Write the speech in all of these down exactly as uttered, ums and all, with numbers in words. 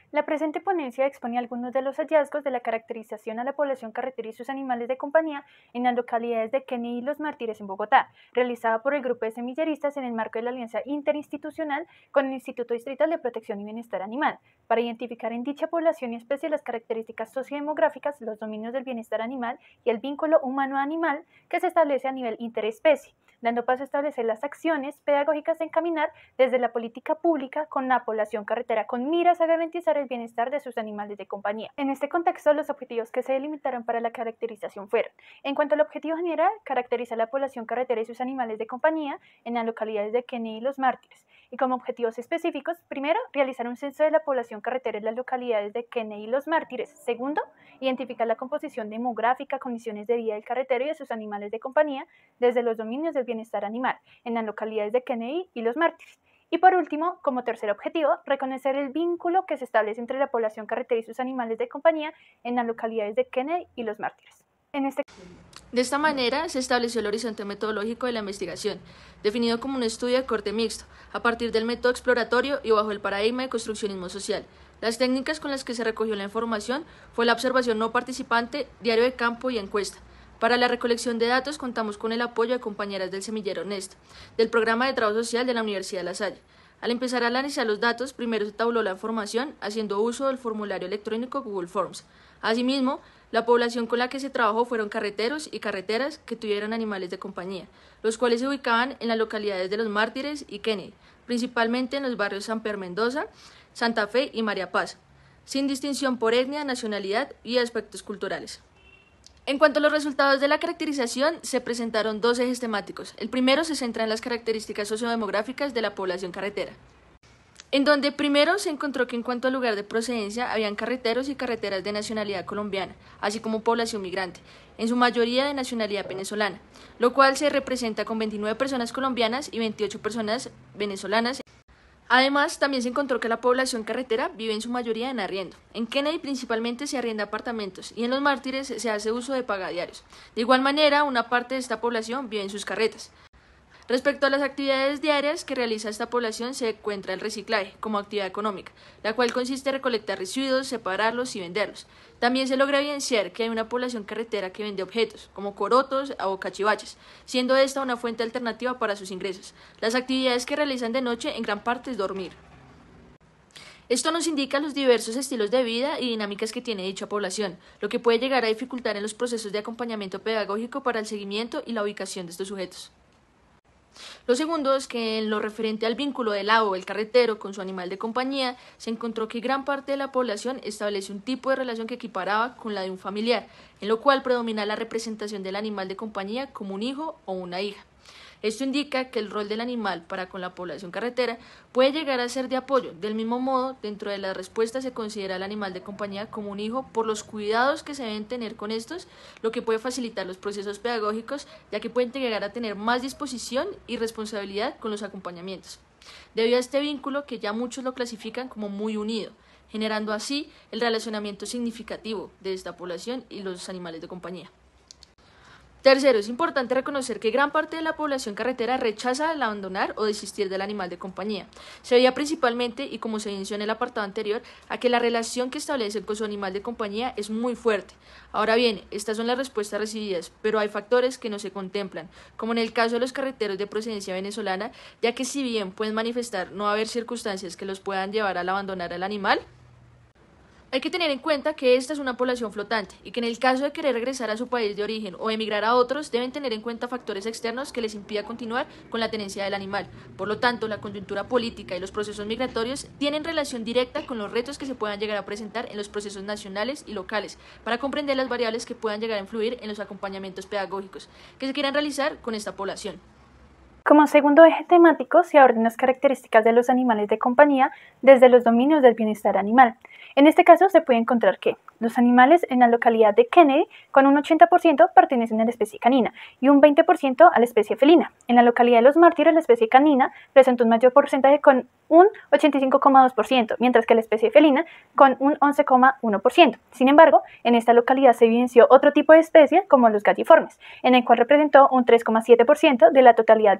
La presente ponencia expone algunos de los hallazgos de la caracterización a la población carretera y sus animales de compañía en las localidades de Kennedy y Los Mártires en Bogotá, realizada por el grupo de semilleristas en el marco de la alianza interinstitucional con el Instituto Distrital de Protección y Bienestar Animal, para identificar en dicha población y especie las características sociodemográficas, los dominios del bienestar animal y el vínculo humano-animal que se establece a nivel interespecie, dando paso a establecer las acciones pedagógicas de encaminar desde la política pública con la población carretera con miras a garantizar el bienestar de sus animales de compañía. En este contexto, los objetivos que se delimitaron para la caracterización fueron: en cuanto al objetivo general, caracterizar la población carretera y sus animales de compañía en las localidades de Kennedy y Los Mártires, y como objetivos específicos, primero, realizar un censo de la población carretera en las localidades de Kennedy y Los Mártires. Segundo, identificar la composición demográfica, condiciones de vida del carretero y de sus animales de compañía desde los dominios del bienestar animal en las localidades de Kennedy y Los Mártires. Y por último, como tercer objetivo, reconocer el vínculo que se establece entre la población carretera y sus animales de compañía en las localidades de Kennedy y Los Mártires. En este... De esta manera se estableció el horizonte metodológico de la investigación, definido como un estudio de corte mixto, a partir del método exploratorio y bajo el paradigma de construccionismo social. Las técnicas con las que se recogió la información fue la observación no participante, diario de campo y encuesta. Para la recolección de datos contamos con el apoyo de compañeras del Semillero Nest, del Programa de Trabajo Social de la Universidad de La Salle. Al empezar a analizar los datos, primero se tabuló la información haciendo uso del formulario electrónico Google Forms. Asimismo, la población con la que se trabajó fueron carreteros y carreteras que tuvieron animales de compañía, los cuales se ubicaban en las localidades de Los Mártires y Kennedy, principalmente en los barrios San Pedro Mendoza, Santa Fe y María Paz, sin distinción por etnia, nacionalidad y aspectos culturales. En cuanto a los resultados de la caracterización, se presentaron dos ejes temáticos. El primero se centra en las características sociodemográficas de la población carretera, en donde primero se encontró que en cuanto al lugar de procedencia habían carreteros y carreteras de nacionalidad colombiana, así como población migrante, en su mayoría de nacionalidad venezolana, lo cual se representa con veintinueve personas colombianas y veintiocho personas venezolanas. Además, también se encontró que la población carretera vive en su mayoría en arriendo. En Kennedy principalmente se arrienda apartamentos y en Los Mártires se hace uso de pagadiarios. De igual manera, una parte de esta población vive en sus carretas. Respecto a las actividades diarias que realiza esta población se encuentra el reciclaje como actividad económica, la cual consiste en recolectar residuos, separarlos y venderlos. También se logra evidenciar que hay una población carretera que vende objetos, como corotos o cachivaches, siendo esta una fuente alternativa para sus ingresos. Las actividades que realizan de noche en gran parte es dormir. Esto nos indica los diversos estilos de vida y dinámicas que tiene dicha población, lo que puede llegar a dificultar en los procesos de acompañamiento pedagógico para el seguimiento y la ubicación de estos sujetos. Lo segundo es que en lo referente al vínculo del avo, el carretero, con su animal de compañía, se encontró que gran parte de la población establece un tipo de relación que equiparaba con la de un familiar, en lo cual predomina la representación del animal de compañía como un hijo o una hija. Esto indica que el rol del animal para con la población carretera puede llegar a ser de apoyo. Del mismo modo, dentro de la respuesta se considera al animal de compañía como un hijo por los cuidados que se deben tener con estos, lo que puede facilitar los procesos pedagógicos, ya que pueden llegar a tener más disposición y responsabilidad con los acompañamientos, debido a este vínculo que ya muchos lo clasifican como muy unido, generando así el relacionamiento significativo de esta población y los animales de compañía. Tercero, es importante reconocer que gran parte de la población carretera rechaza el abandonar o desistir del animal de compañía. Se veía principalmente, y como se inició en el apartado anterior, a que la relación que establecen con su animal de compañía es muy fuerte. Ahora bien, estas son las respuestas recibidas, pero hay factores que no se contemplan, como en el caso de los carreteros de procedencia venezolana, ya que si bien pueden manifestar no haber circunstancias que los puedan llevar al abandonar al animal, hay que tener en cuenta que esta es una población flotante y que en el caso de querer regresar a su país de origen o emigrar a otros, deben tener en cuenta factores externos que les impida continuar con la tenencia del animal. Por lo tanto, la coyuntura política y los procesos migratorios tienen relación directa con los retos que se puedan llegar a presentar en los procesos nacionales y locales, para comprender las variables que puedan llegar a influir en los acompañamientos pedagógicos que se quieran realizar con esta población. Como segundo eje temático se abordan las características de los animales de compañía desde los dominios del bienestar animal. En este caso se puede encontrar que los animales en la localidad de Kennedy con un ochenta por ciento pertenecen a la especie canina y un veinte por ciento a la especie felina. En la localidad de Los Mártires la especie canina presenta un mayor porcentaje con un ochenta y cinco coma dos por ciento, mientras que la especie felina con un once coma uno por ciento. Sin embargo, en esta localidad se evidenció otro tipo de especie como los galliformes, en el cual representó un tres coma siete por ciento de la totalidad de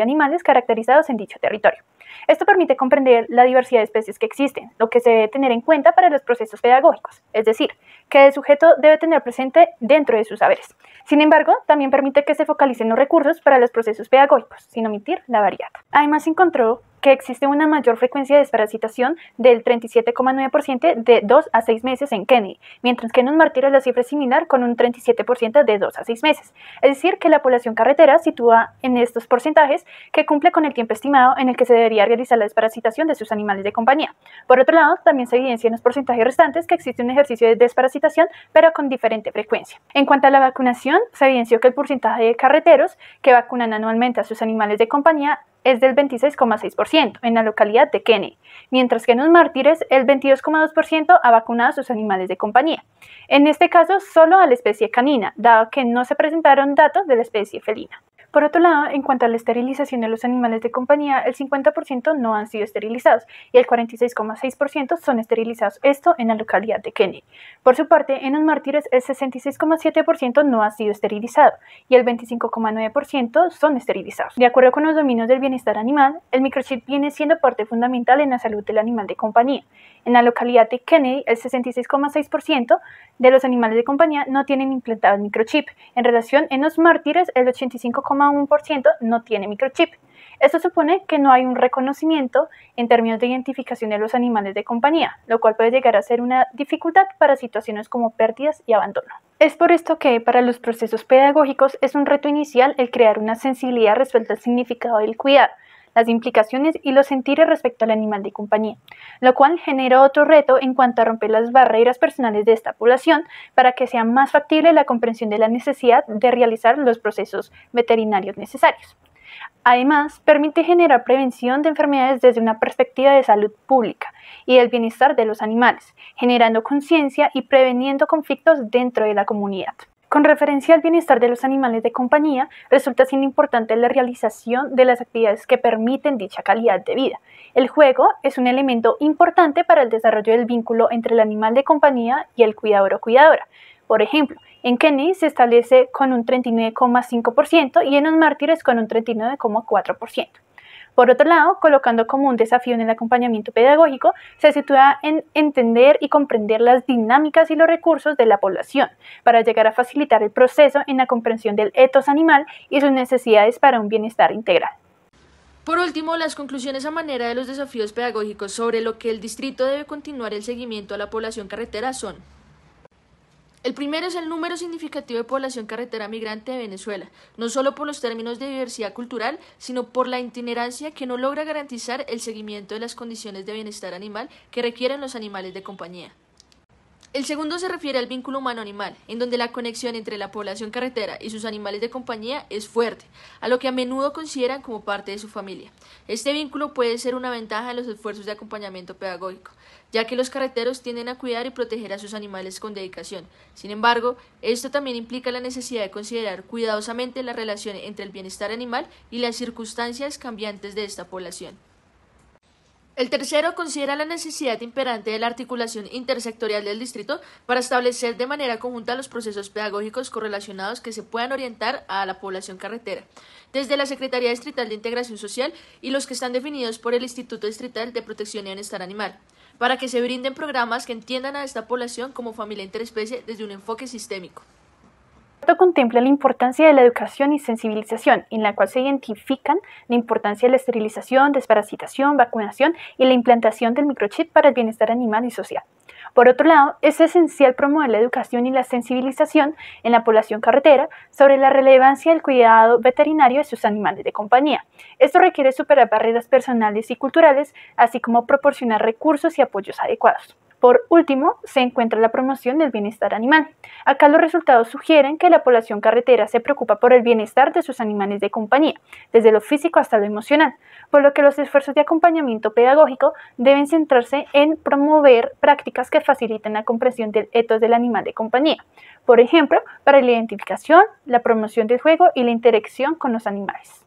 animales caracterizados en dicho territorio. Esto permite comprender la diversidad de especies que existen, lo que se debe tener en cuenta para los procesos pedagógicos, es decir, que el sujeto debe tener presente dentro de sus saberes. Sin embargo, también permite que se focalicen los recursos para los procesos pedagógicos, sin omitir la variedad. Además, encontró que existe una mayor frecuencia de desparasitación del treinta y siete coma nueve por ciento de dos a seis meses en Kennedy, mientras que en los mártires la cifra es similar con un treinta y siete por ciento de dos a seis meses. Es decir, que la población carretera sitúa en estos porcentajes que cumple con el tiempo estimado en el que se debería realizar la desparasitación de sus animales de compañía. Por otro lado, también se evidencia en los porcentajes restantes que existe un ejercicio de desparasitación, pero con diferente frecuencia. En cuanto a la vacunación, se evidenció que el porcentaje de carreteros que vacunan anualmente a sus animales de compañía es del veintiséis coma seis por ciento en la localidad de Kennedy, mientras que en los mártires el veintidós coma dos por ciento ha vacunado a sus animales de compañía. En este caso, solo a la especie canina, dado que no se presentaron datos de la especie felina. Por otro lado, en cuanto a la esterilización de los animales de compañía, el cincuenta por ciento no han sido esterilizados y el cuarenta y seis coma seis por ciento son esterilizados, esto en la localidad de Kennedy. Por su parte, en los mártires, el sesenta y seis coma siete por ciento no ha sido esterilizado y el veinticinco coma nueve por ciento son esterilizados. De acuerdo con los dominios del bienestar animal, el microchip viene siendo parte fundamental en la salud del animal de compañía. En la localidad de Kennedy, el sesenta y seis coma seis por ciento de los animales de compañía no tienen implantado el microchip. En relación, en los mártires, el ochenta y cinco coma uno por ciento no tiene microchip. Esto supone que no hay un reconocimiento en términos de identificación de los animales de compañía, lo cual puede llegar a ser una dificultad para situaciones como pérdidas y abandono. Es por esto que para los procesos pedagógicos es un reto inicial el crear una sensibilidad respecto al significado del cuidado, las implicaciones y los sentires respecto al animal de compañía, lo cual genera otro reto en cuanto a romper las barreras personales de esta población para que sea más factible la comprensión de la necesidad de realizar los procesos veterinarios necesarios. Además, permite generar prevención de enfermedades desde una perspectiva de salud pública y del bienestar de los animales, generando conciencia y preveniendo conflictos dentro de la comunidad. Con referencia al bienestar de los animales de compañía, resulta siendo importante la realización de las actividades que permiten dicha calidad de vida. El juego es un elemento importante para el desarrollo del vínculo entre el animal de compañía y el cuidador o cuidadora. Por ejemplo, en Kennedy se establece con un treinta y nueve coma cinco por ciento y en los mártires con un treinta y nueve coma cuatro por ciento. Por otro lado, colocando como un desafío en el acompañamiento pedagógico, se sitúa en entender y comprender las dinámicas y los recursos de la población para llegar a facilitar el proceso en la comprensión del etos animal y sus necesidades para un bienestar integral. Por último, las conclusiones a manera de los desafíos pedagógicos sobre lo que el distrito debe continuar el seguimiento a la población carretera son: el primero es el número significativo de población carretera migrante de Venezuela, no solo por los términos de diversidad cultural, sino por la itinerancia que no logra garantizar el seguimiento de las condiciones de bienestar animal que requieren los animales de compañía. El segundo se refiere al vínculo humano-animal, en donde la conexión entre la población carretera y sus animales de compañía es fuerte, a lo que a menudo consideran como parte de su familia. Este vínculo puede ser una ventaja en los esfuerzos de acompañamiento pedagógico, ya que los carreteros tienden a cuidar y proteger a sus animales con dedicación. Sin embargo, esto también implica la necesidad de considerar cuidadosamente la relación entre el bienestar animal y las circunstancias cambiantes de esta población. El tercero considera la necesidad imperante de la articulación intersectorial del distrito para establecer de manera conjunta los procesos pedagógicos correlacionados que se puedan orientar a la población carretera, desde la Secretaría Distrital de Integración Social y los que están definidos por el Instituto Distrital de Protección y Bienestar Animal, para que se brinden programas que entiendan a esta población como familia interespecie desde un enfoque sistémico. Esto contempla la importancia de la educación y sensibilización, en la cual se identifican la importancia de la esterilización, desparasitación, vacunación y la implantación del microchip para el bienestar animal y social. Por otro lado, es esencial promover la educación y la sensibilización en la población carretera sobre la relevancia del cuidado veterinario de sus animales de compañía. Esto requiere superar barreras personales y culturales, así como proporcionar recursos y apoyos adecuados. Por último, se encuentra la promoción del bienestar animal. Acá los resultados sugieren que la población carretera se preocupa por el bienestar de sus animales de compañía, desde lo físico hasta lo emocional, por lo que los esfuerzos de acompañamiento pedagógico deben centrarse en promover prácticas que faciliten la comprensión del etos del animal de compañía, por ejemplo, para la identificación, la promoción del juego y la interacción con los animales.